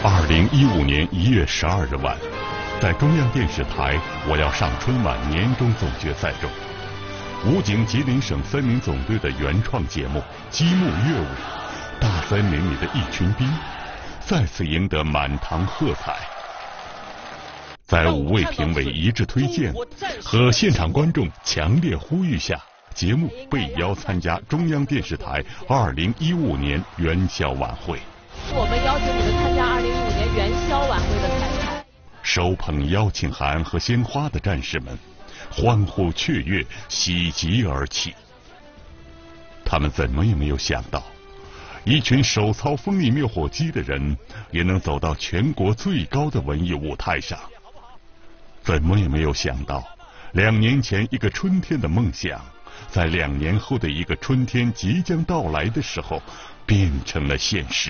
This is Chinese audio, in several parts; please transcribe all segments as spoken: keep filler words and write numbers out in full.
二零一五年一月十二日晚，在中央电视台《我要上春晚》年终总决赛中，武警吉林省森林总队的原创节目《积木乐舞》，大森林里的一群兵再次赢得满堂喝彩。在五位评委一致推荐和现场观众强烈呼吁下，节目被邀参加中央电视台二零一五年元宵晚会。 我们邀请你们参加二零一五年元宵晚会的彩排。 手捧邀请函和鲜花的战士们欢呼雀跃，喜极而泣。他们怎么也没有想到，一群手操风力灭火机的人也能走到全国最高的文艺舞台上。怎么也没有想到，两年前一个春天的梦想，在两年后的一个春天即将到来的时候，变成了现实。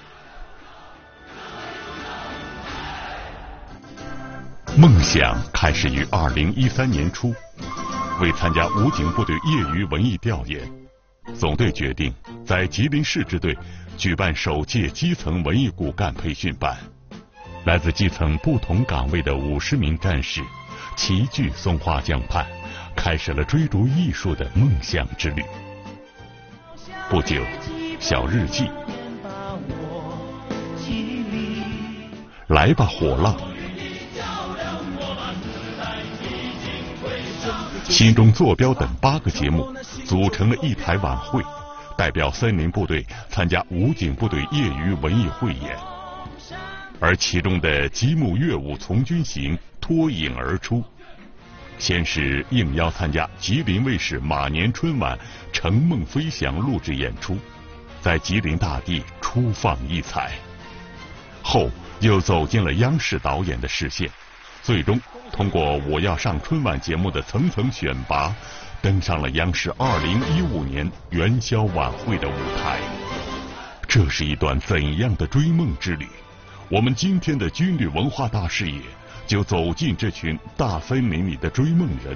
梦想开始于二零一三年初，为参加武警部队业余文艺调研，总队决定在吉林市支队举办首届基层文艺骨干培训班。来自基层不同岗位的五十名战士齐聚松花江畔，开始了追逐艺术的梦想之旅。不久，小日记、来吧火浪、心中坐标等八个节目组成了一台晚会，代表森林部队参加武警部队业余文艺汇演。而其中的积木乐舞从军行脱颖而出，先是应邀参加吉林卫视马年春晚《乘梦飞翔》录制演出，在吉林大地初放异彩，后又走进了央视导演的视线，最终通过《我要上春晚》节目的层层选拔，登上了央视二零一五年元宵晚会的舞台。这是一段怎样的追梦之旅？我们今天的军旅文化大视野就走进这群大森林里的追梦人。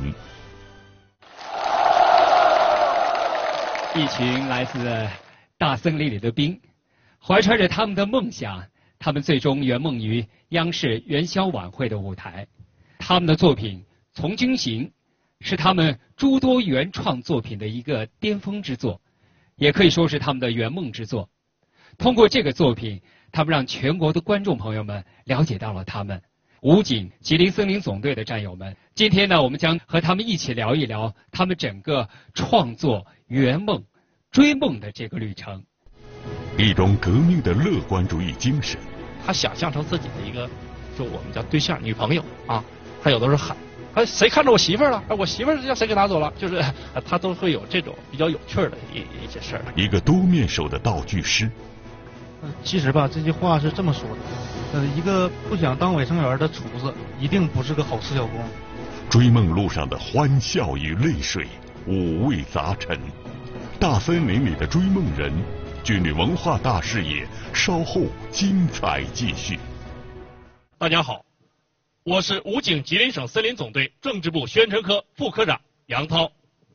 一群来自大森林里的兵，怀揣着他们的梦想，他们最终圆梦于央视元宵晚会的舞台。他们的作品《从军行》是他们诸多原创作品的一个巅峰之作，也可以说是他们的圆梦之作。通过这个作品，他们让全国的观众朋友们了解到了他们武警吉林森林总队的战友们。今天呢，我们将和他们一起聊一聊他们整个创作圆梦追梦的这个旅程。 一种革命的乐观主义精神， 他想象成自己的一个就我们叫对象女朋友啊，他有的时候喊哎谁看着我媳妇儿了，我媳妇儿叫谁给拿走了，就是他都会有这种比较有趣的一一些事儿。 一个多面手的道具师。 其实吧，这句话是这么说的，呃，一个不想当卫生员的厨子，一定不是个好吃小工。 追梦路上的欢笑与泪水，五味杂陈。大森林里的追梦人，军旅文化大视野，稍后精彩继续。 大家好，我是武警吉林省森林总队政治部宣传科副科长杨涛。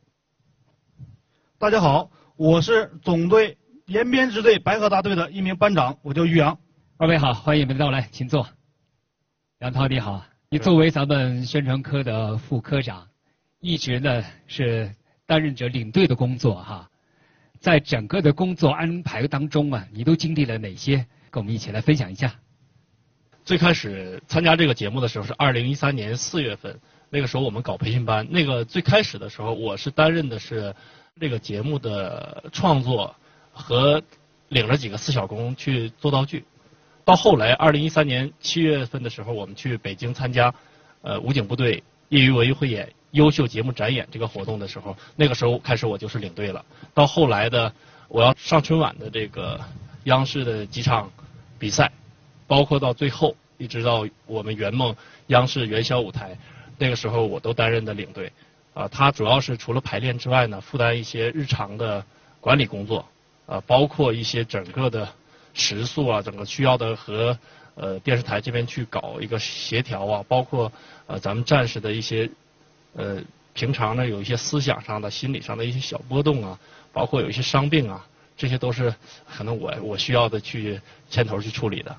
大家好，我是总队延边支队白河大队的一名班长，我叫于洋。 二位好，欢迎你们的到来，请坐。杨涛你好，你作为咱们宣传科的副科长，一直呢是担任着领队的工作哈。在整个的工作安排当中啊，你都经历了哪些？跟我们一起来分享一下。 最开始参加这个节目的时候是二零一三年四月份，那个时候我们搞培训班，那个最开始的时候我是担任的是这个节目的创作和领着几个四小工去做道具。到后来二零一三年七月份的时候，我们去北京参加呃武警部队业余文艺汇演优秀节目展演这个活动的时候，那个时候开始我就是领队了。到后来的我要上春晚的这个央视的几场比赛，包括到最后一直到我们圆梦央视元宵舞台，那个时候我都担任的领队。啊，他主要是除了排练之外呢，负担一些日常的管理工作，啊，包括一些整个的食宿啊，整个需要的和呃电视台这边去搞一个协调啊，包括呃咱们战士的一些呃平常呢有一些思想上的、心理上的一些小波动啊，包括有一些伤病啊，这些都是可能我我需要的去牵头去处理的。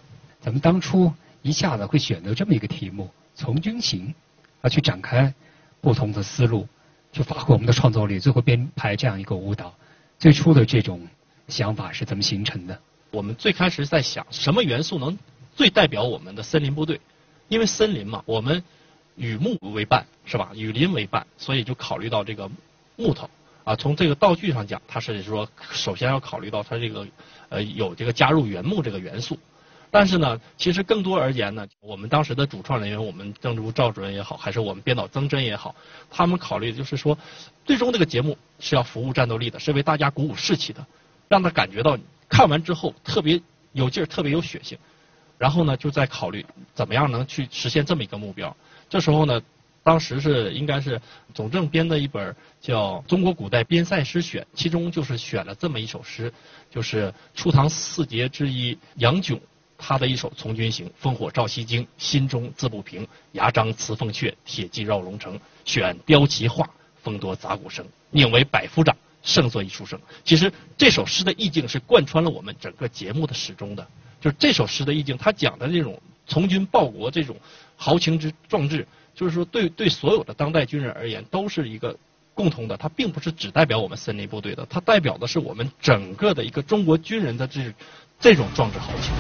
咱们当初一下子会选择这么一个题目，从军行，啊，去展开不同的思路，去发挥我们的创造力，最后编排这样一个舞蹈。最初的这种想法是怎么形成的？ 我们最开始在想什么元素能最代表我们的森林部队，因为森林嘛，我们与木为伴，是吧？与林为伴，所以就考虑到这个木头啊。从这个道具上讲，它是说首先要考虑到它这个呃有这个加入原木这个元素。但是呢，其实更多而言呢，我们当时的主创人员，我们政治部赵主任也好，还是我们编导曾真也好，他们考虑的就是说，最终这个节目是要服务战斗力的，是为大家鼓舞士气的，让他感觉到看完之后特别有劲儿，特别有血性。然后呢，就在考虑怎么样能去实现这么一个目标。这时候呢，当时是应该是总政编的一本叫《中国古代边塞诗选》，其中就是选了这么一首诗，就是初唐四杰之一杨炯他的一首《从军行》：烽火照西京，心中自不平。牙张辞凤阙，铁骑绕龙城。选标旗画，风多杂鼓声。宁为百夫长，胜作一书生。其实这首诗的意境是贯穿了我们整个节目的始终的。就是这首诗的意境，它讲的这种从军报国这种豪情之壮志，就是说对对所有的当代军人而言都是一个共同的，它并不是只代表我们森林部队的，它代表的是我们整个的一个中国军人的这这种壮志豪情。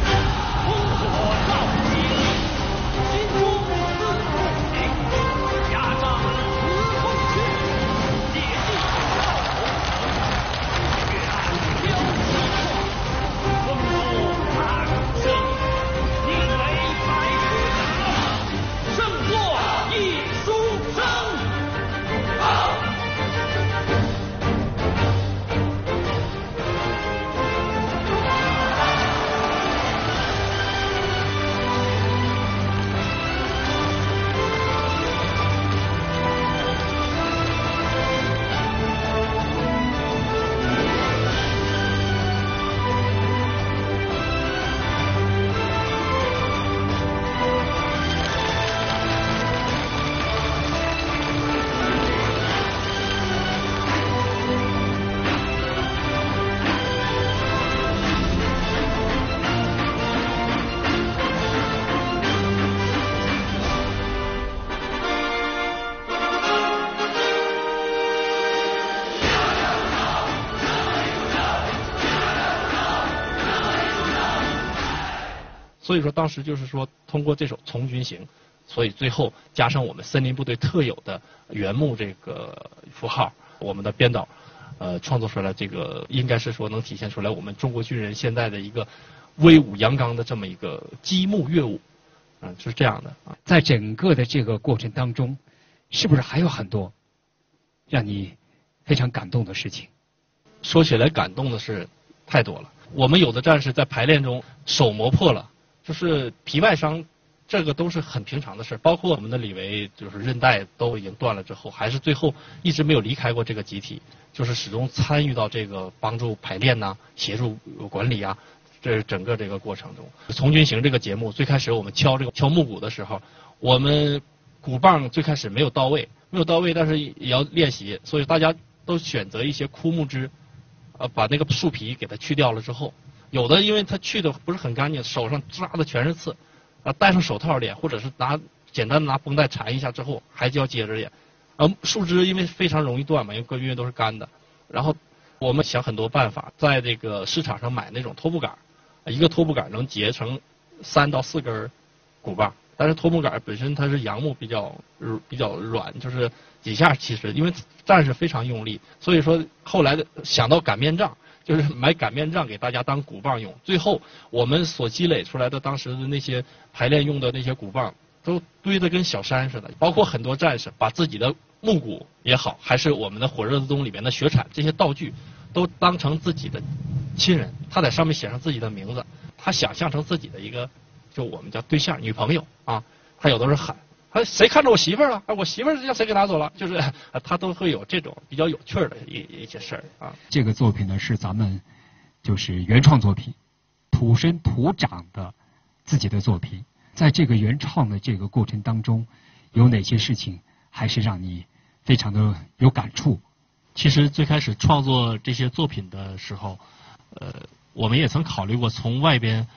所以说当时就是说通过这首《从军行》，所以最后加上我们森林部队特有的原木这个符号，我们的编导呃创作出来这个应该是说能体现出来我们中国军人现在的一个威武阳刚的这么一个积木乐舞，嗯、呃，是这样的啊。 在整个的这个过程当中，是不是还有很多让你非常感动的事情？ 说起来感动的事太多了。我们有的战士在排练中手磨破了，就是皮外伤，这个都是很平常的事。包括我们的李维，就是韧带都已经断了之后，还是最后一直没有离开过这个集体，就是始终参与到这个帮助排练呐、啊、协助管理啊，这整个这个过程中。从军行这个节目最开始我们敲这个敲木鼓的时候，我们鼓棒最开始没有到位，没有到位，但是也要练习，所以大家都选择一些枯木枝。呃，把那个树皮给它去掉了之后，有的因为它去的不是很干净，手上扎的全是刺，啊，戴上手套练，或者是拿简单的拿绷带缠一下之后，还就要接着练。呃，树枝因为非常容易断嘛，因为各军乐都是干的。然后我们想很多办法，在这个市场上买那种拖布杆，一个拖布杆能结成三到四根鼓棒，但是拖布杆本身它是杨木比较比较软，就是几下其实因为战士非常用力，所以说后来的想到擀面杖，就是买擀面杖给大家当鼓棒用。最后我们所积累出来的当时的那些排练用的那些鼓棒都堆得跟小山似的，包括很多战士把自己的木鼓也好，还是我们的火热子洞里面的雪铲这些道具都当成自己的亲人，他在上面写上自己的名字，他想象成自己的一个就我们叫对象女朋友啊，他有的是喊他谁看着我媳妇儿了？啊，我媳妇儿让谁给拿走了？就是、啊、他都会有这种比较有趣的一一些事儿啊。 这个作品呢是咱们就是原创作品，土生土长的自己的作品。在这个原创的这个过程当中，有哪些事情还是让你非常的有感触？ 其实最开始创作这些作品的时候，呃，我们也曾考虑过从外边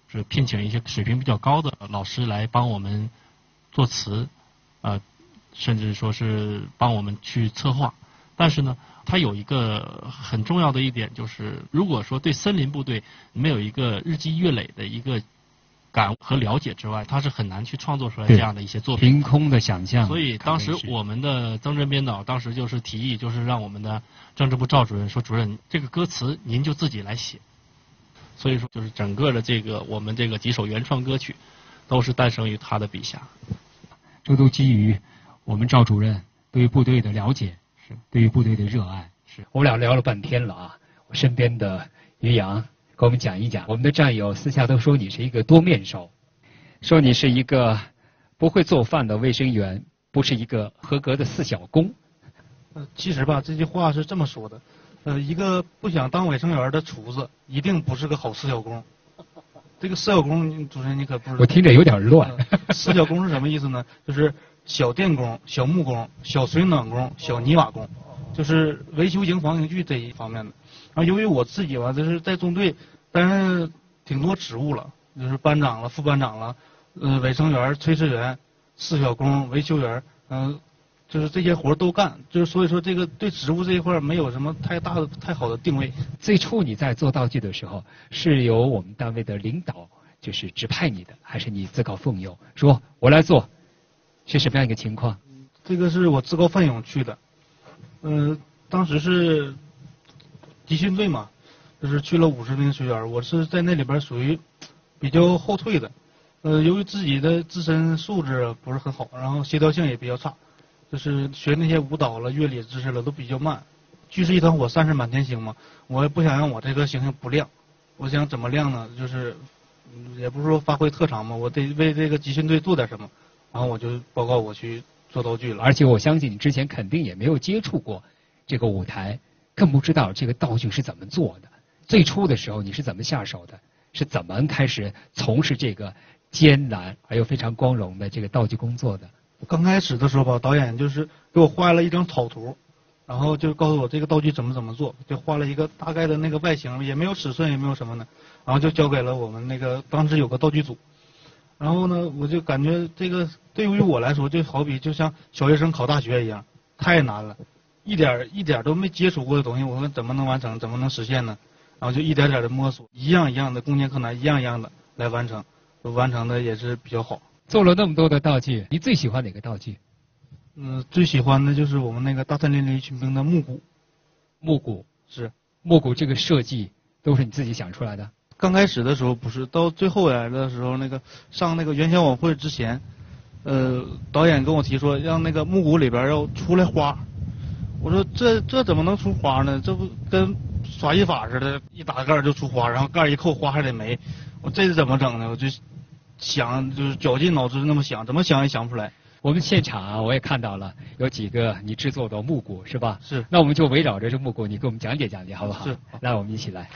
是聘请一些水平比较高的老师来帮我们作词，呃，甚至说是帮我们去策划。但是呢，它有一个很重要的一点，就是如果说对森林部队没有一个日积月累的一个感悟和了解之外，他是很难去创作出来这样的一些作品。 凭空的想象。 所以当时我们的曾震编导当时就是提议，就是让我们的政治部赵主任说：“主任，这个歌词您就自己来写。”所以说，就是整个的这个我们这个几首原创歌曲，都是诞生于他的笔下。 这都基于我们赵主任对于部队的了解， 是对于部队的热爱。 是我们俩聊了半天了啊，我身边的于洋给我们讲一讲。我们的战友私下都说你是一个多面手，说你是一个不会做饭的卫生员，不是一个合格的四小工。 呃，其实吧，这句话是这么说的。呃，一个不想当卫生员的厨子，一定不是个好四小工。这个四小工，主持人你可不知道。 我听着有点乱。 呃、四小工是什么意思呢？就是小电工、小木工、小水暖工、小泥瓦工，就是维修营房营具这一方面的。然后由于我自己吧，就是在中队担任挺多职务了，就是班长了、副班长了，呃，卫生员、炊事员、四小工、维修员，嗯、呃。就是这些活都干，就是所以说这个对职务这一块没有什么太大的太好的定位。 最初你在做道具的时候，是由我们单位的领导就是指派你的，还是你自告奋勇说我来做？是什么样一个情况？ 这个是我自告奋勇去的，嗯、呃，当时是集训队嘛，就是去了五十名学员，我是在那里边属于比较后退的，呃，由于自己的自身素质不是很好，然后协调性也比较差。就是学那些舞蹈了、乐理知识了都比较慢，聚是一团火，散是满天星嘛。我也不想让我这个星星不亮，我想怎么亮呢？就是也不是说发挥特长嘛，我得为这个集训队做点什么。然后我就报告我去做道具了。 而且我相信你之前肯定也没有接触过这个舞台，更不知道这个道具是怎么做的。最初的时候你是怎么下手的？是怎么开始从事这个艰难而又非常光荣的这个道具工作的？ 刚开始的时候吧，导演就是给我画了一张草图，然后就告诉我这个道具怎么怎么做，就画了一个大概的那个外形，也没有尺寸，也没有什么的，然后就交给了我们那个当时有个道具组。然后呢，我就感觉这个对于我来说，就好比就像小学生考大学一样，太难了，一点一点都没接触过的东西，我们怎么能完成，怎么能实现呢？然后就一点点的摸索，一样一样的攻坚克难，一样一样的来完成，完成的也是比较好。 做了那么多的道具，你最喜欢哪个道具？ 嗯、呃，最喜欢的就是我们那个大森林里一群兵的木鼓。 木鼓是木鼓，这个设计都是你自己想出来的？ 刚开始的时候不是，到最后来的时候，那个上那个元宵晚会之前，呃，导演跟我提说让那个木鼓里边要出来花。我说这这怎么能出花呢？这不跟耍一法似的，一打盖就出花，然后盖一扣花还得没。我这是怎么整呢？我就想就是绞尽脑汁那么想，怎么想也想不出来。 我们现场啊，我也看到了有几个你制作的木鼓，是吧？ 是。 那我们就围绕着这木鼓，你给我们讲解讲解，好不好？ 是。 来，我们一起来。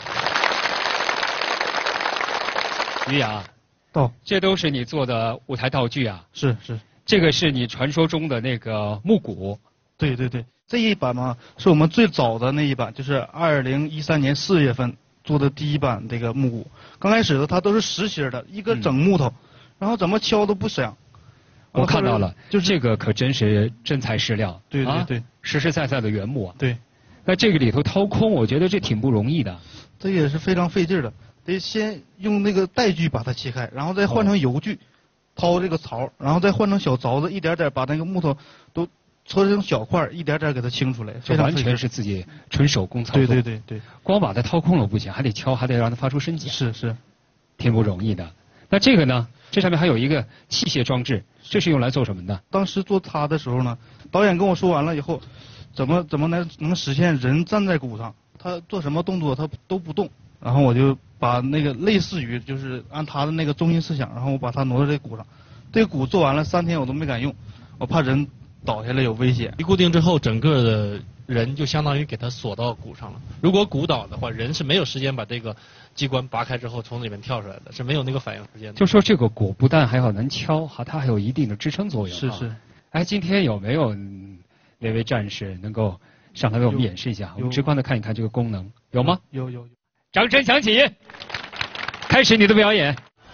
于洋， 到， 这都是你做的舞台道具啊？ 是是。 这个是你传说中的那个木鼓？ 对对对，这一版嘛，是我们最早的那一版，就是二零一三年四月份做的第一版这个木鼓。刚开始的它都是实心的，一个整木头，嗯、然后怎么敲都不响。 我看到了，就是这个可真是真材实料。 对对对， 啊、实实在在的原木啊。 对。 那这个里头掏空，我觉得这挺不容易的。 这也是非常费劲的，得先用那个带锯把它切开，然后再换成油锯，掏这个槽，然后再换成小凿子，一点点把那个木头都搓成小块，一点点给它清出来。 这完全是自己纯手工操作。 对对对对。 光把它掏空了不行，还得敲，还得让它发出声响。 是是。 挺不容易的。那这个呢？这上面还有一个器械装置，这是用来做什么的？ 当时做它的时候呢，导演跟我说完了以后，怎么怎么能能实现人站在鼓上，他做什么动作他都不动。然后我就把那个类似于就是按他的那个中心思想，然后我把它挪到这鼓上。这个鼓做完了三天我都没敢用，我怕人倒下来有危险。 一固定之后，整个的人就相当于给它锁到鼓上了。如果鼓倒的话，人是没有时间把这个机关拔开之后从里面跳出来的，是没有那个反应时间的。 就说这个鼓不但还要能敲，哈，它还有一定的支撑作用。 是是。 哎，今天有没有哪位战士能够上来为我们演示一下？我们直观的看一看这个功能，有吗？ 有有有。 掌声响起，开始你的表演。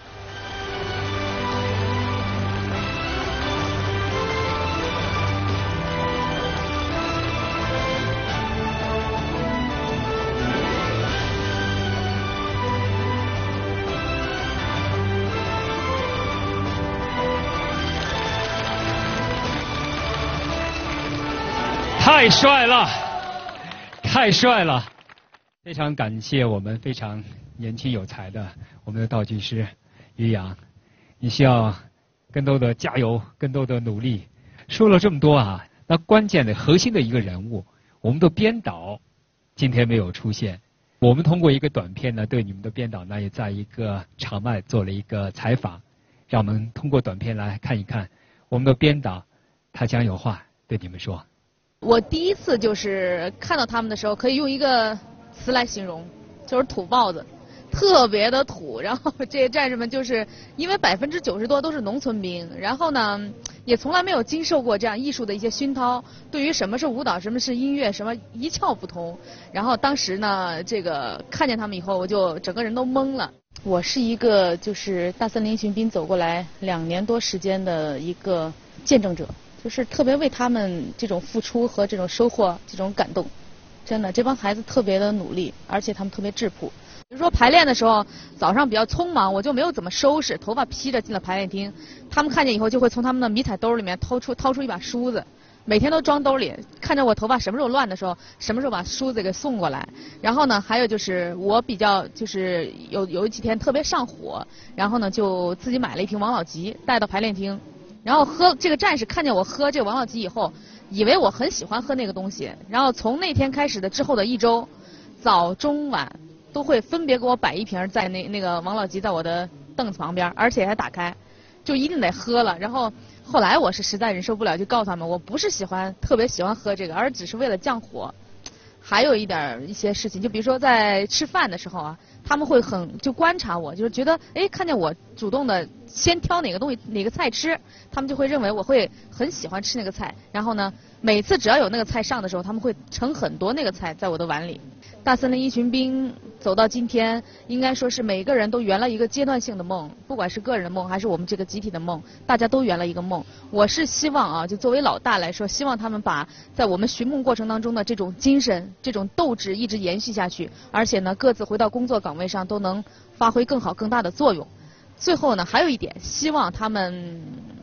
太帅了，太帅了！非常感谢我们非常年轻有才的我们的道具师于洋，你需要更多的加油，更多的努力。说了这么多啊，那关键的核心的一个人物，我们的编导今天没有出现。我们通过一个短片呢，对你们的编导呢也在一个场外做了一个采访，让我们通过短片来看一看我们的编导，他将有话对你们说。 我第一次就是看到他们的时候，可以用一个词来形容，就是土包子，特别的土。然后这些战士们就是因为百分之九十多都是农村兵，然后呢也从来没有经受过这样艺术的一些熏陶，对于什么是舞蹈，什么是音乐，什么一窍不通。然后当时呢，这个看见他们以后，我就整个人都懵了。我是一个就是大森林一群兵走过来两年多时间的一个见证者。就是特别为他们这种付出和这种收获这种感动，真的这帮孩子特别的努力，而且他们特别质朴。比如说排练的时候，早上比较匆忙，我就没有怎么收拾，头发披着进了排练厅。他们看见以后，就会从他们的迷彩兜里面掏出掏出一把梳子，每天都装兜里，看着我头发什么时候乱的时候，什么时候把梳子给送过来。然后呢，还有就是我比较就是有有几天特别上火，然后呢就自己买了一瓶王老吉带到排练厅。然后喝这个战士看见我喝这个王老吉以后，以为我很喜欢喝那个东西。然后从那天开始的之后的一周，早中晚都会分别给我摆一瓶在那那个王老吉在我的凳子旁边，而且还打开，就一定得喝了。然后后来我是实在忍受不了，就告诉他们我不是喜欢特别喜欢喝这个，而只是为了降火。还有一点一些事情，就比如说在吃饭的时候啊，他们会很就观察我，就是觉得哎看见我主动的先挑哪个东西哪个菜吃，他们就会认为我会很喜欢吃那个菜。然后呢，每次只要有那个菜上的时候，他们会盛很多那个菜在我的碗里。大森林一群兵走到今天，应该说是每个人都圆了一个阶段性的梦，不管是个人的梦还是我们这个集体的梦，大家都圆了一个梦。我是希望啊，就作为老大来说，希望他们把在我们寻梦过程当中的这种精神、这种斗志一直延续下去，而且呢，各自回到工作岗位上都能发挥更好、更大的作用。最后呢，还有一点，希望他们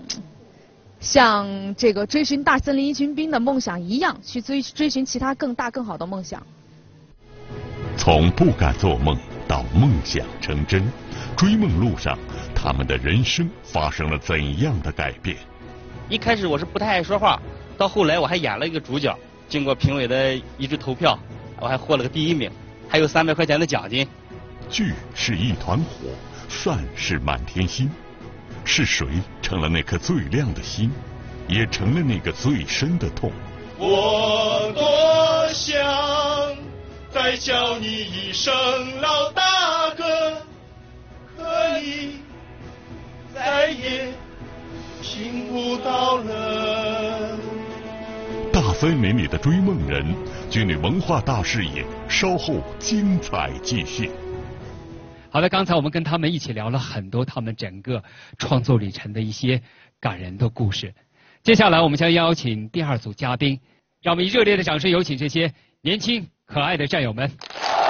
像这个追寻大森林一群兵的梦想一样，去追追寻其他更大、更好的梦想。 从不敢做梦到梦想成真，追梦路上，他们的人生发生了怎样的改变？ 一开始我是不太爱说话，到后来我还演了一个主角，经过评委的一致投票，我还获了个第一名，还有三百块钱的奖金。 剧是一团火，善是满天星，是谁成了那颗最亮的星，也成了那个最深的痛？ 我多想再叫你一声老大哥，可你再也听不到了。 大森林里的追梦人，军旅文化大视野，稍后精彩继续。 好的，刚才我们跟他们一起聊了很多他们整个创作旅程的一些感人的故事。接下来我们将邀请第二组嘉宾，让我们以热烈的掌声有请这些年轻可爱的战友们。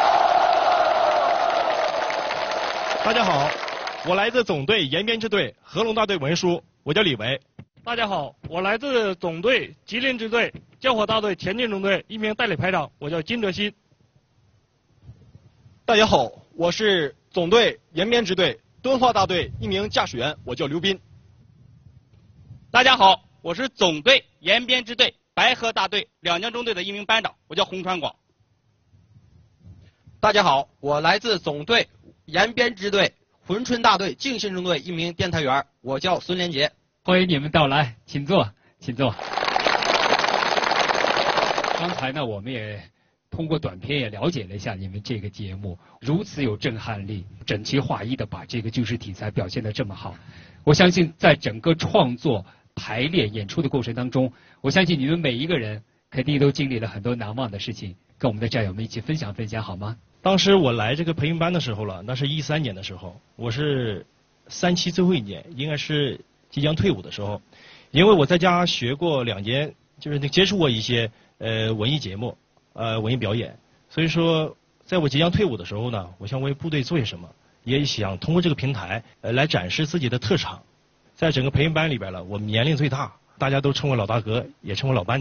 大家好，我来自总队延边支队合龙大队文书，我叫李维。 大家好，我来自总队吉林支队交火大队田径中队一名代理排长，我叫金哲新。 大家好，我是总队延边支队敦化大队一名驾驶员，我叫刘斌。 大家好，我是总队延边支队白河大队两江中队的一名班长，我叫洪传广。 大家好，我来自总队延边支队珲春大队敬信中队一名电台员，我叫孙连杰。 欢迎你们到来，请坐，请坐。刚才呢，我们也通过短片也了解了一下你们这个节目，如此有震撼力，整齐划一的把这个军事题材表现得这么好。我相信在整个创作、排练、演出的过程当中，我相信你们每一个人肯定都经历了很多难忘的事情，跟我们的战友们一起分享分享好吗？ 当时我来这个培训班的时候了，那是一三年的时候，我是三期最后一年，应该是即将退伍的时候，因为我在家学过两年，就是接触过一些呃文艺节目，呃文艺表演，所以说在我即将退伍的时候呢，我想为部队做些什么，也想通过这个平台呃来展示自己的特长。在整个培训班里边了，我年龄最大，大家都称我老大哥，也称我老班长。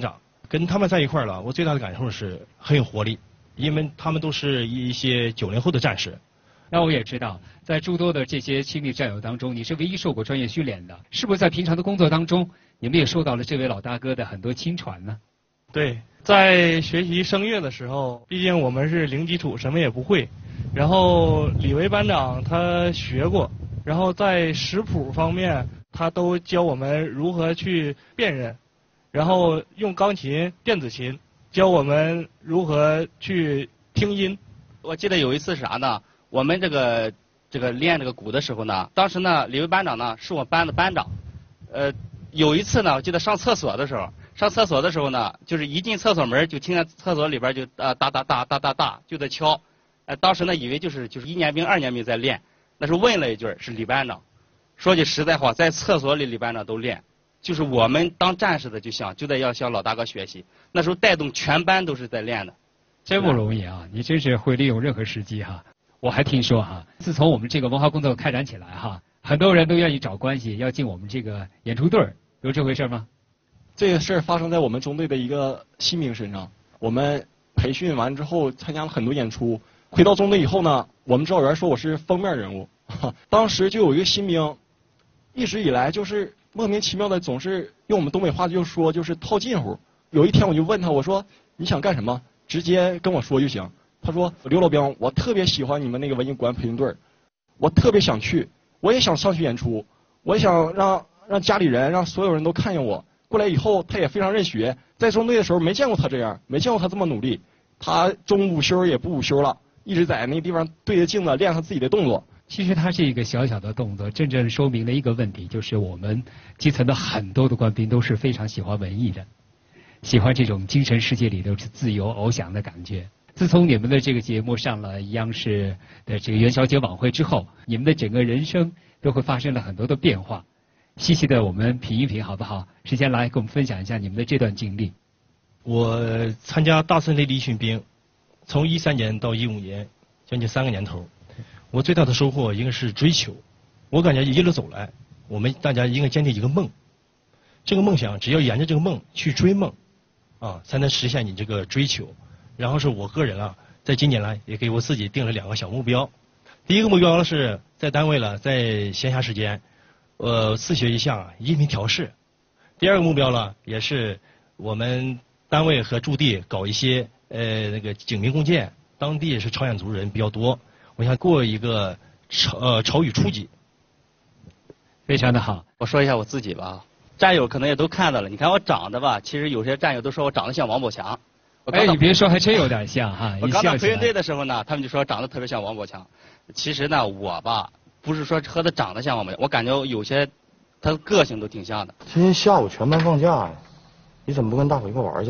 跟他们在一块儿了，我最大的感受是很有活力，因为他们都是一些九零后的战士。 那我也知道，在诸多的这些亲密战友当中，你是唯一受过专业训练的，是不是在平常的工作当中，你们也受到了这位老大哥的很多亲传呢？ 对，在学习声乐的时候，毕竟我们是零基础，什么也不会。然后李维班长他学过，然后在识谱方面，他都教我们如何去辨认，然后用钢琴、电子琴教我们如何去听音。 我记得有一次是啥呢？我们这个这个练这个鼓的时候呢，当时呢李维班长呢是我班的班长，呃，有一次呢，我记得上厕所的时候。上厕所的时候呢，就是一进厕所门就听见厕所里边就呃哒哒哒哒哒哒就在敲，呃当时呢以为就是就是一年兵二年兵在练，那时候问了一句是李班长，说句实在话，在厕所里李班长都练，就是我们当战士的就想就得要向老大哥学习，那时候带动全班都是在练的， 真不容易啊！你真是会利用任何时机哈。我还听说哈，自从我们这个文化工作开展起来哈，很多人都愿意找关系要进我们这个演出队儿，有这回事吗？ 这个事儿发生在我们中队的一个新兵身上。我们培训完之后参加了很多演出，回到中队以后呢，我们指导员说我是封面人物。当时就有一个新兵，一直以来就是莫名其妙的总是用我们东北话就说就是套近乎。有一天我就问他，我说你想干什么？直接跟我说就行。他说刘老兵，我特别喜欢你们那个文艺国安培训队，我特别想去，我也想上去演出，我也想让让家里人让所有人都看见我。过来以后，他也非常认学，在中队的时候没见过他这样，没见过他这么努力。他中午休也不午休了，一直在那地方对着镜子练他自己的动作。 其实他这一个小小的动作，真正说明了一个问题，就是我们基层的很多的官兵都是非常喜欢文艺的，喜欢这种精神世界里头是自由翱翔的感觉。自从你们的这个节目上了央视的这个元宵节晚会之后，你们的整个人生都会发生了很多的变化。细细的我们品一品好不好？时间来跟我们分享一下你们的这段经历。 我参加大森林离训兵，从一三年到一五年，将近三个年头。我最大的收获应该是追求。我感觉一路走来，我们大家应该坚定一个梦。这个梦想只要沿着这个梦去追梦，啊，才能实现你这个追求。然后是我个人啊，在今年来也给我自己定了两个小目标。第一个目标是在单位了，在闲暇时间。呃，自学一项音频调试。第二个目标呢，也是我们单位和驻地搞一些呃那个警民共建，当地是朝鲜族人比较多，我想过一个朝呃朝语初级。 非常的好。 我说一下我自己吧，战友可能也都看到了，你看我长得吧，其实有些战友都说我长得像王宝强。 哎，你别说，还真有点像哈。 我刚到培训队的时候呢，他们就说长得特别像王宝强。其实呢，我吧。不是说和他长得像我们，我感觉有些他的个性都挺像的。 今天下午全班放假呀，你怎么不跟大伙一块玩去？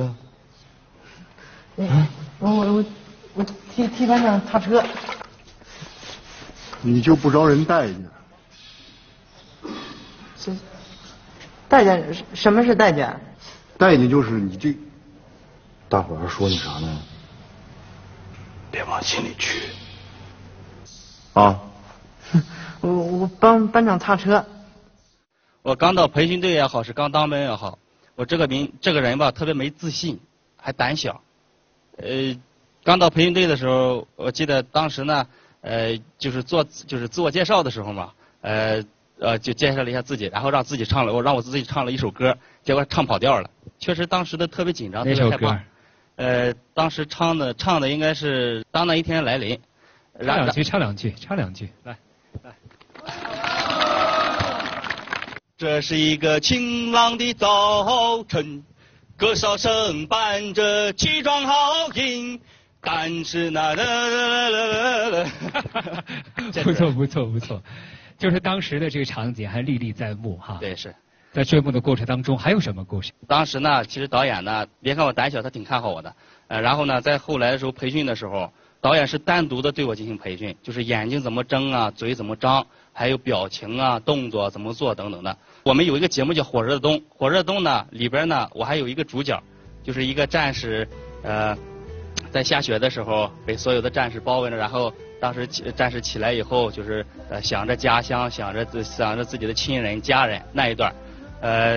嗯，我我我我替替班长擦车。 你就不招人待见？ 是待见？什么是待见？ 待见就是你这。 大伙儿说你啥呢？ 别往心里去。啊。 我我帮班长擦车。 我刚到培训队也好，是刚当兵也好，我这个民这个人吧，特别没自信，还胆小。呃，刚到培训队的时候，我记得当时呢，呃，就是做就是自我介绍的时候嘛，呃呃，就介绍了一下自己，然后让自己唱了，我让我自己唱了一首歌，结果唱跑调了。确实当时的特别紧张，特别害怕。呃，当时唱的唱的应该是《当那一天来临》。 唱两句，唱两句，唱两句，来。 这是一个晴朗的早晨，歌哨声伴着起床号音，但是那啦啦啦啦啦， 不错不错不错，就是当时的这个场景还历历在目哈。 对，是在追梦的过程当中还有什么故事？ 当时呢，其实导演呢，别看我胆小，他挺看好我的。呃，然后呢，在后来的时候培训的时候，导演是单独的对我进行培训，就是眼睛怎么睁啊，嘴怎么张，还有表情啊、动作怎么做等等的。我们有一个节目叫《火热冬》，《火热冬》呢里边呢，我还有一个主角，就是一个战士，呃，在下雪的时候被所有的战士包围了，然后当时战士起来以后，就是呃想着家乡，想着想着自己的亲人家人那一段，呃，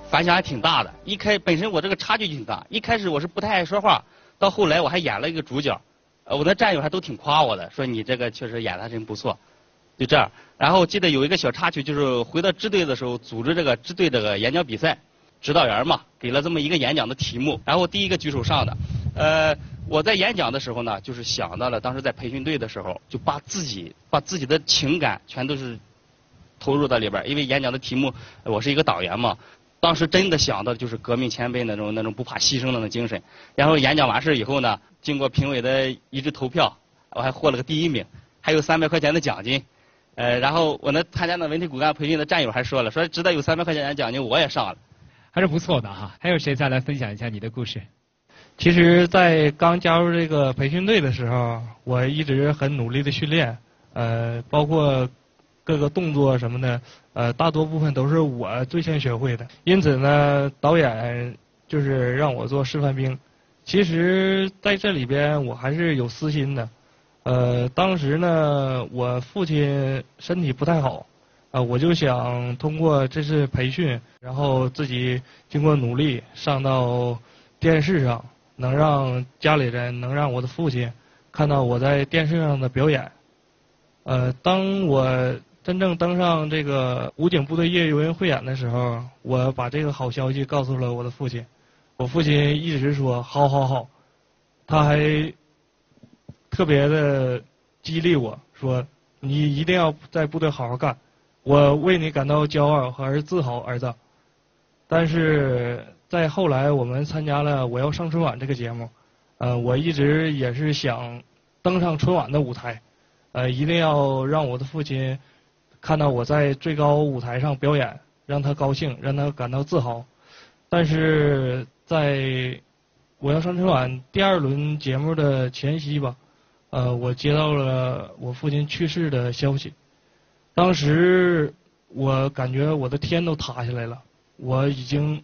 反响还挺大的。一开本身我这个差距就挺大，一开始我是不太爱说话，到后来我还演了一个主角，呃，我的战友还都挺夸我的，说你这个确实演的还真不错。就这样，然后记得有一个小插曲，就是回到支队的时候，组织这个支队这个演讲比赛，指导员嘛给了这么一个演讲的题目，然后第一个举手上的，呃，我在演讲的时候呢，就是想到了当时在培训队的时候，就把自己把自己的情感全都是投入到里边，因为演讲的题目我是一个党员嘛，当时真的想到就是革命前辈那种那种不怕牺牲的那种精神。然后演讲完事以后呢，经过评委的一致投票，我还获了个第一名，还有三百块钱的奖金。呃，然后我那参加那文体骨干培训的战友还说了，说知道有三百块钱的奖金，我也上了， 还是不错的哈。还有谁再来分享一下你的故事？ 其实，在刚加入这个培训队的时候，我一直很努力的训练，呃，包括各个动作什么的，呃，大多部分都是我最先学会的。因此呢，导演就是让我做示范兵。其实在这里边，我还是有私心的。呃，当时呢，我父亲身体不太好，啊、呃，我就想通过这次培训，然后自己经过努力上到电视上，能让家里人，能让我的父亲看到我在电视上的表演。呃，当我真正登上这个武警部队业余文艺汇演的时候，我把这个好消息告诉了我的父亲。我父亲一直说好好好，他还特别的激励我说，你一定要在部队好好干，我为你感到骄傲和自豪，儿子。但是在后来我们参加了《我要上春晚》这个节目，呃，我一直也是想登上春晚的舞台，呃，一定要让我的父亲看到我在最高舞台上表演，让他高兴，让他感到自豪。但是在《我要上春晚》第二轮节目的前夕吧，呃，我接到了我父亲去世的消息，当时我感觉我的天都塌下来了，我已经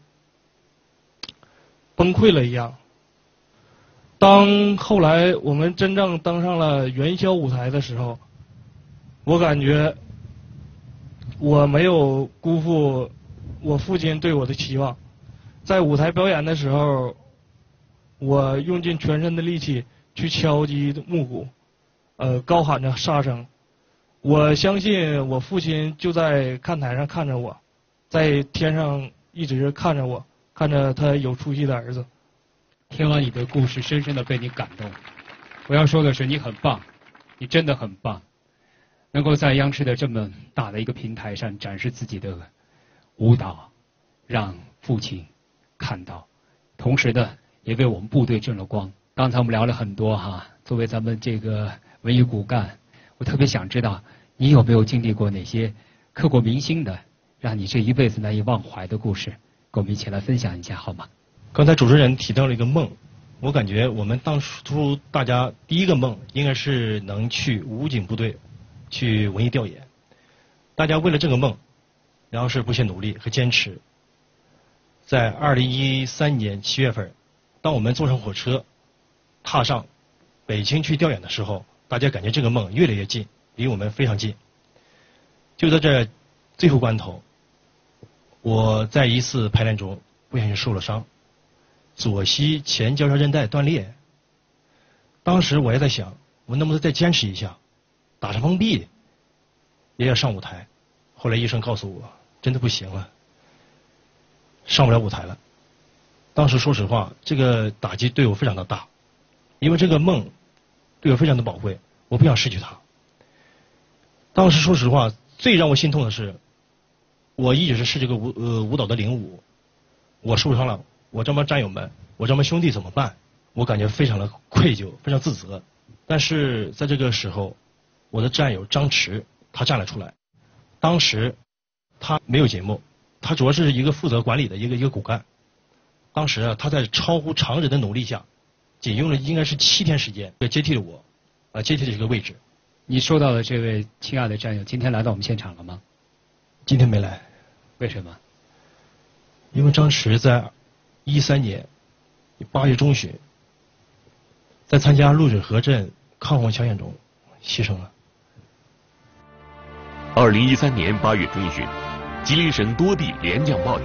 崩溃了一样。当后来我们真正登上了元宵舞台的时候，我感觉我没有辜负我父亲对我的期望。在舞台表演的时候，我用尽全身的力气去敲击木鼓，呃，高喊着杀声。我相信我父亲就在看台上看着我，在天上一直看着我，看着他有出息的儿子。 听完你的故事，深深的被你感动。我要说的是，你很棒，你真的很棒，能够在央视的这么大的一个平台上展示自己的舞蹈，让父亲看到，同时呢，也为我们部队争了光。刚才我们聊了很多哈，作为咱们这个文艺骨干，我特别想知道你有没有经历过哪些刻骨铭心的，让你这一辈子难以忘怀的故事，跟我们一起来分享一下好吗？ 刚才主持人提到了一个梦，我感觉我们当初大家第一个梦应该是能去武警部队去文艺调研。大家为了这个梦，然后是不懈努力和坚持。在二零一三年七月份，当我们坐上火车，踏上北京去调研的时候，大家感觉这个梦越来越近，离我们非常近。就在这最后关头，我在一次排练中不小心受了伤，左膝前交叉韧带断裂。当时我也在想，我能不能再坚持一下，打上封闭，也要上舞台。后来医生告诉我，真的不行了，上不了舞台了。当时说实话，这个打击对我非常的大，因为这个梦对我非常的宝贵，我不想失去它。当时说实话，最让我心痛的是，我一直是是这个舞呃舞蹈的领舞，我受伤了，我这帮战友们，我这帮兄弟怎么办？我感觉非常的愧疚，非常自责。但是在这个时候，我的战友张弛他站了出来。当时他没有节目，他主要是一个负责管理的一个一个骨干。当时啊，他在超乎常人的努力下，仅用了应该是七天时间，接替了我，啊，接替了这个位置。 你说到的这位亲爱的战友，今天来到我们现场了吗？ 今天没来。 为什么？ 因为张弛在一三年八月中旬，在参加鹿水河镇抗洪抢险中牺牲了。 二零一三年八月中旬，吉林省多地连降暴雨，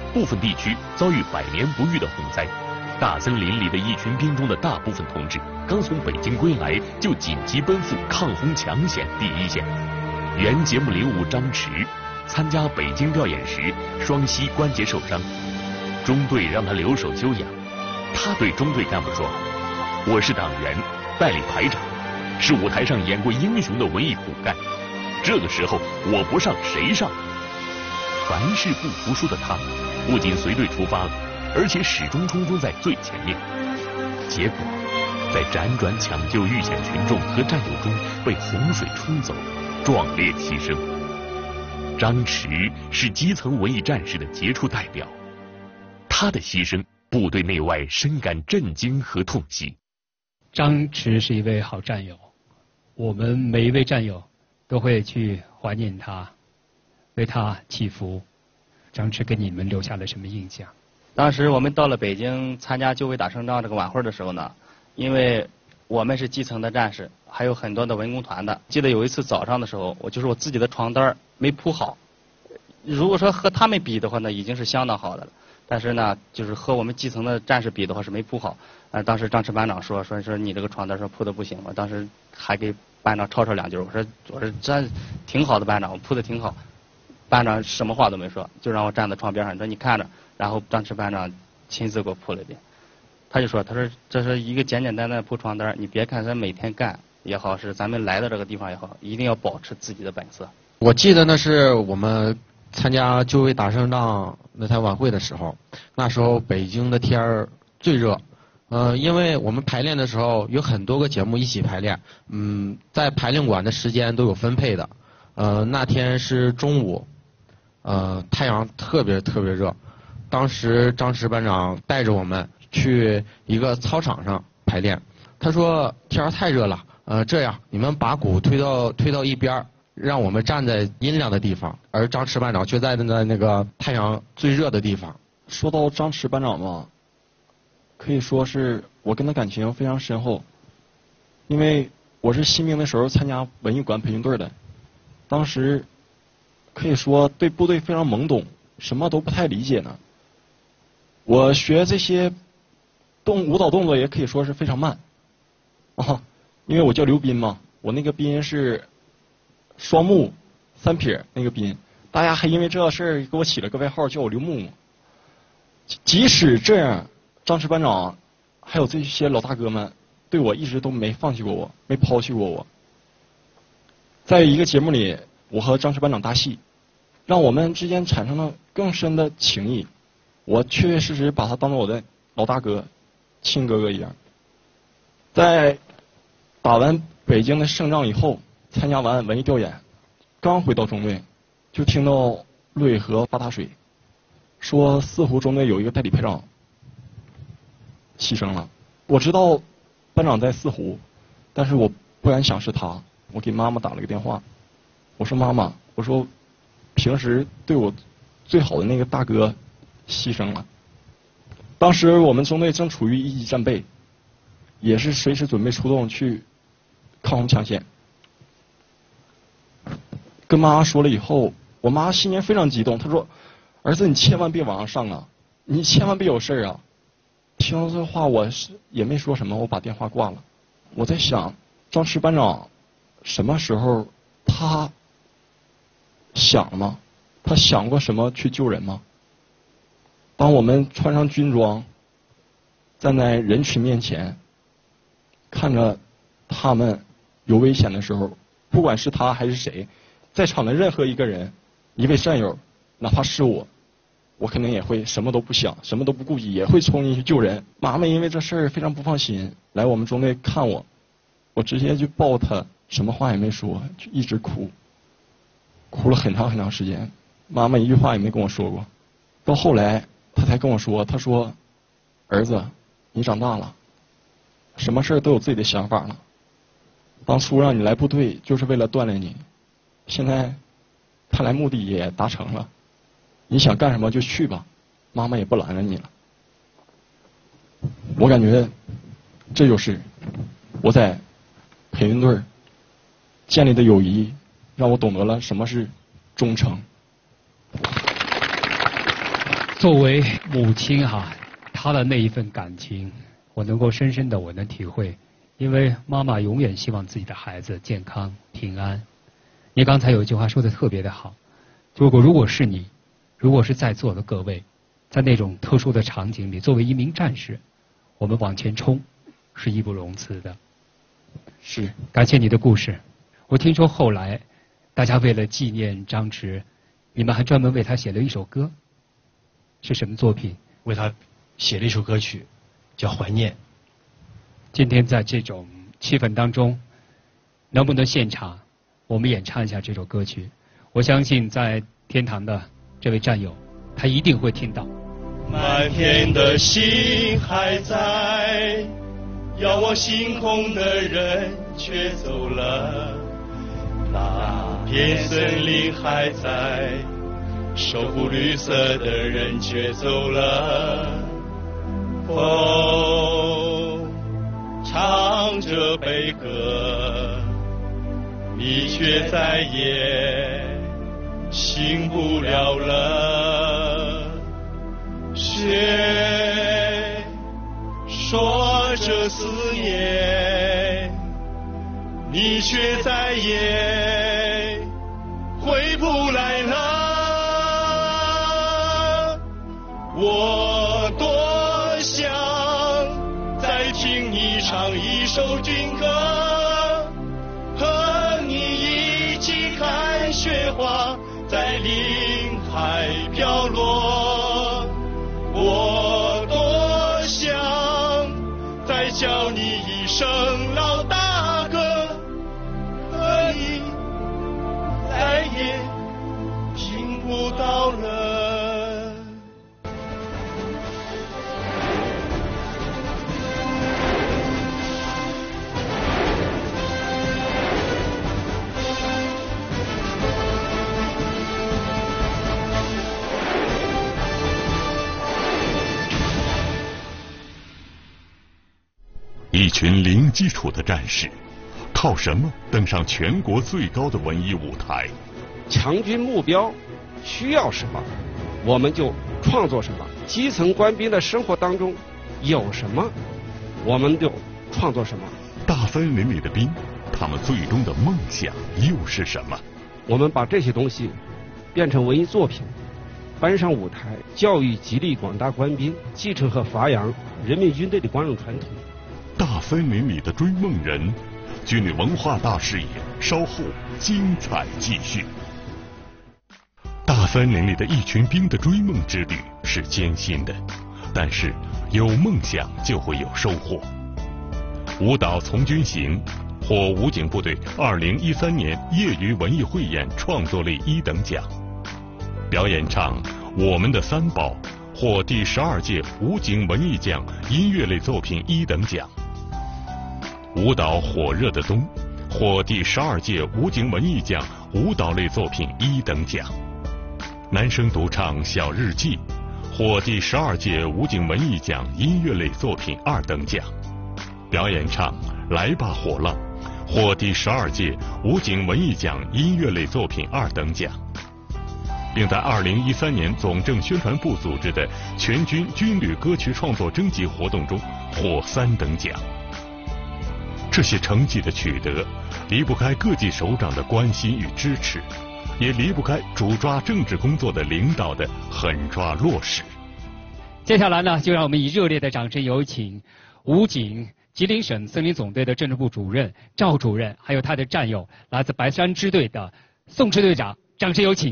部分地区遭遇百年不遇的洪灾。大森林里的一群兵中的大部分同志刚从北京归来，就紧急奔赴抗洪抢险第一线。原节目领舞张弛参加北京调演时，双膝关节受伤，中队让他留守休养。他对中队干部说：“我是党员，代理排长，是舞台上演过英雄的文艺骨干。这个时候我不上谁上？”凡事不服输的他，不仅随队出发了，而且始终冲锋在最前面。结果，在辗转抢救遇险群众和战友中，被洪水冲走，壮烈牺牲。张弛是基层文艺战士的杰出代表，他的牺牲，部队内外深感震惊和痛惜。 张弛是一位好战友，我们每一位战友都会去怀念他，为他祈福。张弛给你们留下了什么印象？ 当时我们到了北京参加救卫打胜仗这个晚会的时候呢，因为我们是基层的战士，还有很多的文工团的。记得有一次早上的时候，我就是我自己的床单没铺好。如果说和他们比的话呢，已经是相当好的了。但是呢，就是和我们基层的战士比的话是没铺好。呃，当时张弛班长说说说你这个床单说铺的不行，我当时还给班长吵吵两句。我说我说这挺好的班长，我铺的挺好。班长什么话都没说，就让我站在床边上，说你看着。然后张弛班长亲自给我铺了一遍。他就说，他说这是一个简简单单的铺床单，你别看咱每天干也好，是咱们来到这个地方也好，一定要保持自己的本色。 我记得那是我们参加救卫打胜仗那台晚会的时候，那时候北京的天儿最热。呃，因为我们排练的时候有很多个节目一起排练，嗯，在排练馆的时间都有分配的。呃，那天是中午，呃，太阳特别特别热。当时张弛班长带着我们去一个操场上排练，他说天儿太热了，呃，这样你们把鼓推到推到一边，让我们站在阴凉的地方，而张弛班长却在在那个太阳最热的地方。 说到张弛班长吧，可以说是我跟他感情非常深厚，因为我是新兵的时候参加文艺馆培训队的，当时可以说对部队非常懵懂，什么都不太理解呢。我学这些动舞蹈动作也可以说是非常慢啊，因为我叫刘斌嘛，我那个斌是双木三撇那个斌，大家还因为这事儿给我起了个外号叫我刘木木。即使这样，张弛班长还有这些老大哥们对我一直都没放弃过我，没抛弃过我。在一个节目里，我和张弛班长搭戏，让我们之间产生了更深的情谊。我确确实实把他当做我的老大哥、亲哥哥一样。在打完北京的胜仗以后，参加完文艺调研，刚回到中队，就听到陆伟河发大水，说四湖中队有一个代理排长牺牲了。我知道班长在四湖，但是我不敢想是他。我给妈妈打了个电话，我说妈妈，我说平时对我最好的那个大哥牺牲了。当时我们中队正处于一级战备，也是随时准备出动去抗洪抢险。跟妈妈说了以后，我妈心情非常激动，她说：“儿子，你千万别往上上啊，你千万别有事啊。”听到这话，我是也没说什么，我把电话挂了。我在想，张弛班长什么时候他想了吗？他想过什么去救人吗？当我们穿上军装，站在人群面前，看着他们有危险的时候，不管是他还是谁，在场的任何一个人，一位战友，哪怕是我，我肯定也会什么都不想，什么都不顾及，也会冲进去救人。妈妈因为这事儿非常不放心，来我们中队看我，我直接就抱他，什么话也没说，就一直哭，哭了很长很长时间。妈妈一句话也没跟我说过。到后来他才跟我说，他说：“儿子，你长大了，什么事儿都有自己的想法了。当初让你来部队就是为了锻炼你，现在看来目的也达成了。你想干什么就去吧，妈妈也不拦着你了。”我感觉这就是我在培训队建立的友谊，让我懂得了什么是忠诚。 作为母亲哈，她的那一份感情，我能够深深的我能体会，因为妈妈永远希望自己的孩子健康平安。你刚才有一句话说的特别的好，如果如果是你，如果是在座的各位，在那种特殊的场景里，作为一名战士，我们往前冲是义不容辞的。 是， 感谢你的故事。我听说后来大家为了纪念张弛，你们还专门为他写了一首歌，是什么作品？ 为他写了一首歌曲，叫《怀念》。 今天在这种气氛当中，能不能现场我们演唱一下这首歌曲？我相信在天堂的这位战友，他一定会听到。 满天的星还在，遥望星空的人却走了，那片森林还在，守护绿色的人却走了。风唱着悲歌，你却再也醒不了了。雪说着思念，你却再也回不来了。我多想再听你唱一首军歌，和你一起看雪花在林海飘落。我多想再叫你一声老大哥，可你再也听不到了。 一群零基础的战士，靠什么登上全国最高的文艺舞台？ 强军目标需要什么，我们就创作什么。基层官兵的生活当中有什么，我们就创作什么。 大森林里的兵，他们最终的梦想又是什么？ 我们把这些东西变成文艺作品，搬上舞台，教育激励广大官兵，继承和发扬人民军队的光荣传统。 大森林里的追梦人，军旅文化大视野，稍后精彩继续。大森林里的一群兵的追梦之旅是艰辛的，但是有梦想就会有收获。舞蹈从军行获武警部队二零一三年业余文艺汇演创作类一等奖。表演唱《我们的三宝》获第十二届武警文艺奖音乐类作品一等奖。舞蹈《火热的冬》获第十二届武警文艺奖舞蹈类作品一等奖。男声独唱《小日记》获第十二届武警文艺奖音乐类作品二等奖。表演唱《来吧火浪》获第十二届武警文艺奖音乐类作品二等奖，并在二零一三年总政宣传部组织的全军军旅歌曲创作征集活动中获三等奖。这些成绩的取得，离不开各级首长的关心与支持，也离不开主抓政治工作的领导的狠抓落实。 接下来呢，就让我们以热烈的掌声有请武警吉林省森林总队的政治部主任赵主任，还有他的战友，来自白山支队的宋支队长，掌声有请。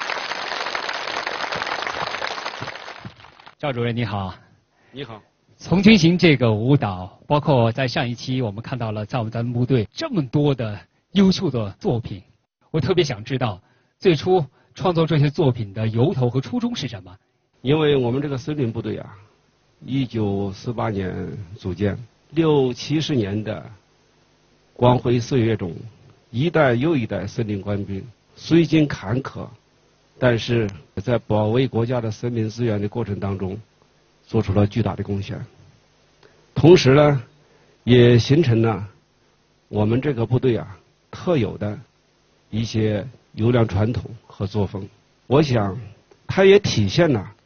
赵主任你好。 你好。 从军行这个舞蹈，包括在上一期我们看到了在我们咱们部队这么多的优秀的作品，我特别想知道最初创作这些作品的由头和初衷是什么？ 因为我们这个森林部队啊，一九四八年组建，六七十年的光辉岁月中，一代又一代森林官兵虽经坎坷，但是在保卫国家的森林资源的过程当中，做出了巨大的贡献。同时呢，也形成了我们这个部队啊特有的一些优良传统和作风。我想，它也体现了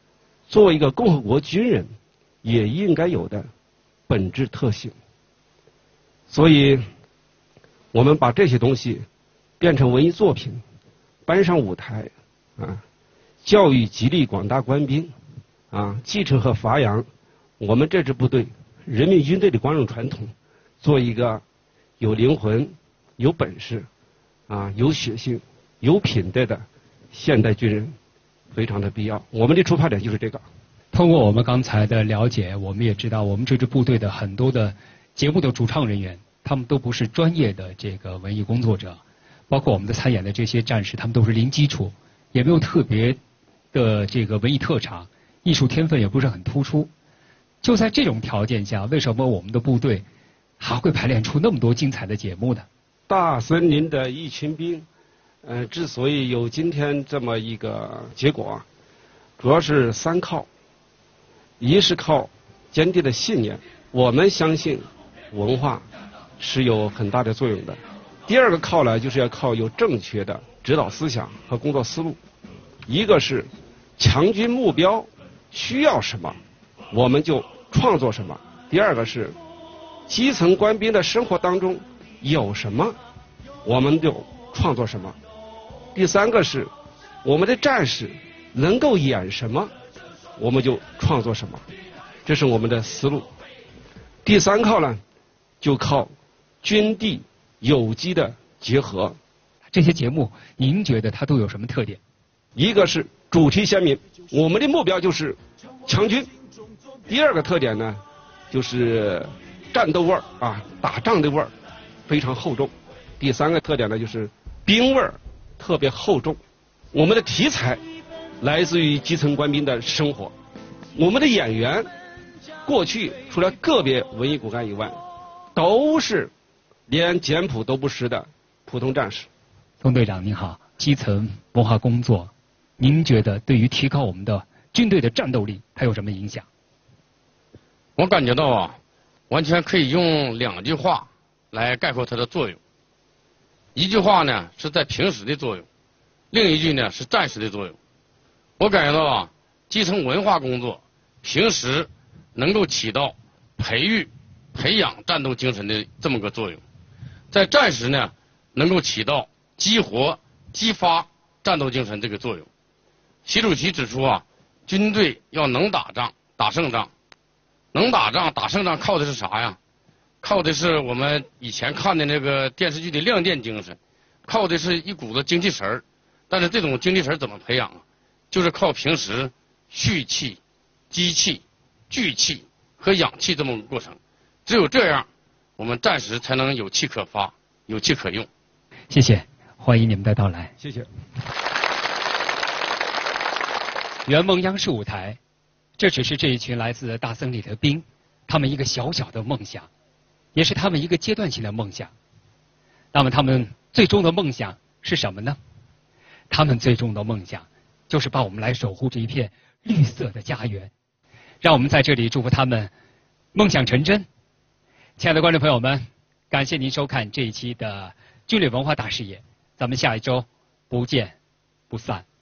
作为一个共和国军人也应该有的本质特性。所以，我们把这些东西变成文艺作品，搬上舞台，啊，教育激励广大官兵，啊，继承和发扬我们这支部队人民军队的光荣传统，做一个有灵魂、有本事、啊有血性、有品德的现代军人，非常的必要。我们的出发点就是这个。 通过我们刚才的了解，我们也知道我们这支部队的很多的节目的主创人员，他们都不是专业的这个文艺工作者，包括我们的参演的这些战士，他们都是零基础，也没有特别的这个文艺特长，艺术天分也不是很突出。就在这种条件下，为什么我们的部队还会排练出那么多精彩的节目呢？ 大森林的一群兵，呃，之所以有今天这么一个结果，主要是三靠：一是靠坚定的信念，我们相信文化是有很大的作用的；第二个靠呢，就是要靠有正确的指导思想和工作思路。一个是强军目标需要什么，我们就创作什么；第二个是基层官兵的生活当中有什么，我们就创作什么；第三个是我们的战士能够演什么，我们就创作什么，这是我们的思路。第三靠呢，就靠军地有机的结合。 这些节目您觉得它都有什么特点？ 一个是主题鲜明，我们的目标就是强军；第二个特点呢，就是战斗味儿啊，打仗的味儿非常厚重；第三个特点呢，就是兵味儿特别厚重。我们的题材来自于基层官兵的生活，我们的演员过去除了个别文艺骨干以外，都是连简谱都不识的普通战士。 佟队长您好，基层文化工作，您觉得对于提高我们的军队的战斗力，它有什么影响？ 我感觉到啊，完全可以用两句话来概括它的作用。一句话呢是在平时的作用，另一句呢是战时的作用。我感觉到啊，基层文化工作平时能够起到培育、培养战斗精神的这么个作用，在战时呢能够起到激活、激发战斗精神这个作用。习主席指出啊，军队要能打仗、打胜仗。能打仗、打胜仗靠的是啥呀？靠的是我们以前看的那个电视剧的亮电精神，靠的是一股子精气神儿。但是这种精气神儿怎么培养啊？就是靠平时蓄气、积气、聚气和养气这么个过程。只有这样，我们战时才能有气可发、有气可用。 谢谢，欢迎你们的到来。 谢谢。 圆梦央视舞台，这只是这一群来自大森林的兵，他们一个小小的梦想，也是他们一个阶段性的梦想。那么他们最终的梦想是什么呢？他们最终的梦想就是帮我们来守护这一片绿色的家园。让我们在这里祝福他们梦想成真。亲爱的观众朋友们，感谢您收看这一期的军旅文化大视野，咱们下一周不见不散。